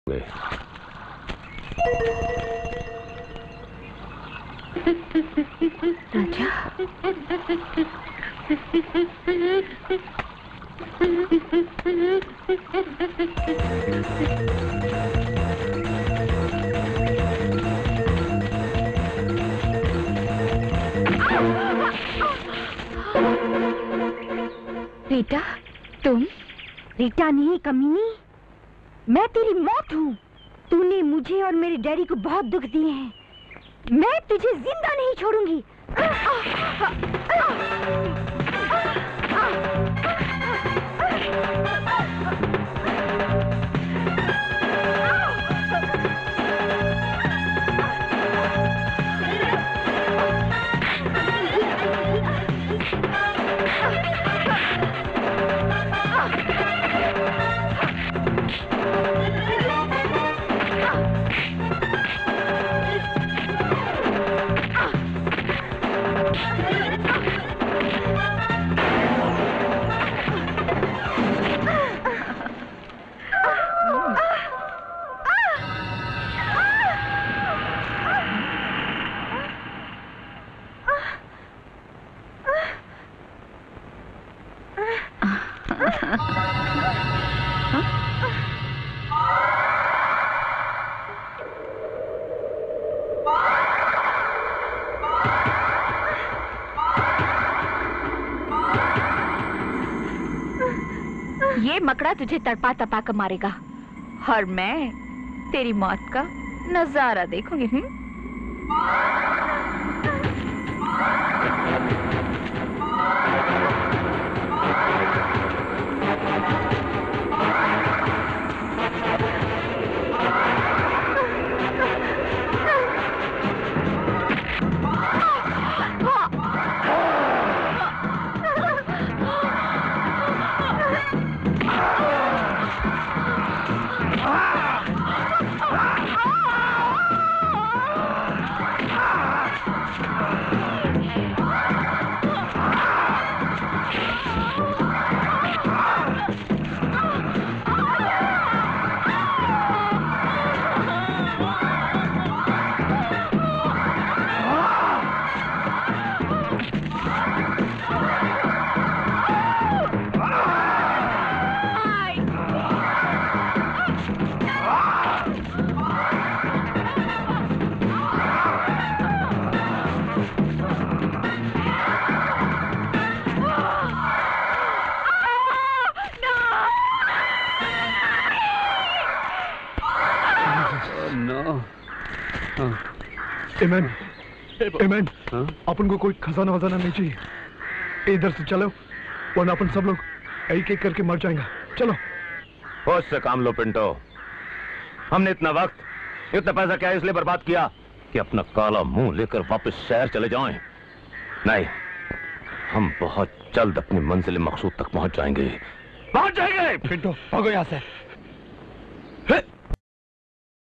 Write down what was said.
राजा, रीटा, तुम? रीटा नहीं कमीनी, मैं तेरी मौत हूँ। तूने मुझे और मेरे डैडी को बहुत दुख दिए हैं। मैं तुझे जिंदा नहीं छोड़ूंगी। ये मकड़ा तुझे तड़पा तपा कर मारेगा और मैं तेरी मौत का नजारा देखूंगी। एमन, एमन, अपन को कोई खजाना वजाना नहीं चाहिए। इधर से चलो वरना अपन सब लोग एक एक करके मर जाएंगे। चलो। होश से काम लो पिंटो। हमने इतना वक्त इतना पैसा क्या इसलिए बर्बाद किया कि अपना काला मुंह लेकर वापस शहर चले जाएं? नहीं, हम बहुत जल्द अपनी मंजिल मकसूद तक पहुंच जाएंगे। पिंटो भागो यहाँ से।